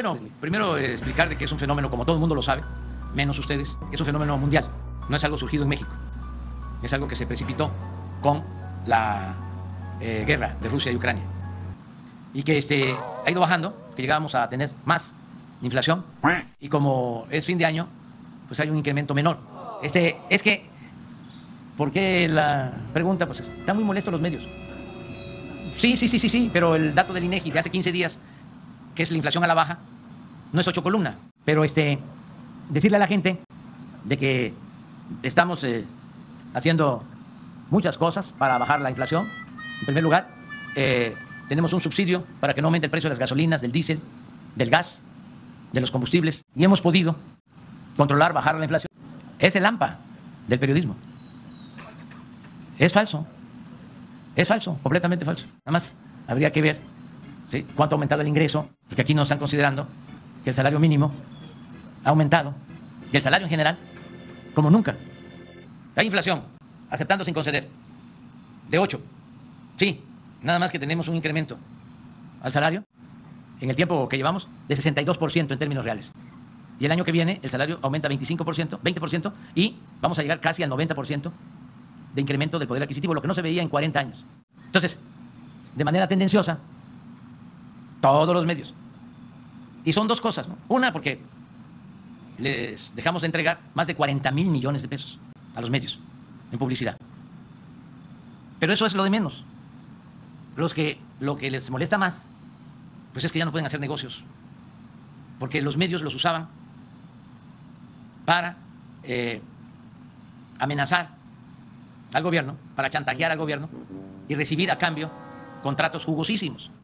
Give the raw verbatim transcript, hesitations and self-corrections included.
Bueno, primero eh, explicar de que es un fenómeno, como todo el mundo lo sabe, menos ustedes, que es un fenómeno mundial. No es algo surgido en México. Es algo que se precipitó con la eh, guerra de Rusia y Ucrania. Y que este, ha ido bajando, que llegábamos a tener más inflación. Y como es fin de año, pues hay un incremento menor. Este, es que, ¿por qué la pregunta? Pues están muy molestos los medios. Sí, sí, sí, sí, sí, pero el dato del INEGI de hace quince días, que es la inflación a la baja, no es ocho columna. Pero este, decirle a la gente de que estamos eh, haciendo muchas cosas para bajar la inflación. En primer lugar, eh, tenemos un subsidio para que no aumente el precio de las gasolinas, del diésel, del gas, de los combustibles, y hemos podido controlar, bajar la inflación. Es el AMPA del periodismo. Es falso. Es falso, completamente falso. Nada más habría que ver, ¿sí?, cuánto ha aumentado el ingreso, porque aquí nos están considerando que el salario mínimo ha aumentado, y el salario en general, como nunca. Hay inflación, aceptando sin conceder, de ocho. Sí, nada más que tenemos un incremento al salario, en el tiempo que llevamos, de sesenta y dos por ciento en términos reales. Y el año que viene el salario aumenta veinticinco por ciento, veinte por ciento, y vamos a llegar casi al noventa por ciento de incremento del poder adquisitivo, lo que no se veía en cuarenta años. Entonces, de manera tendenciosa, todos los medios. Y son dos cosas, ¿no? Una, porque les dejamos de entregar más de cuarenta mil millones de pesos a los medios en publicidad. Pero eso es lo de menos. Los que, lo que les molesta más, pues es que ya no pueden hacer negocios, porque los medios los usaban para eh, amenazar al gobierno, para chantajear al gobierno y recibir a cambio contratos jugosísimos.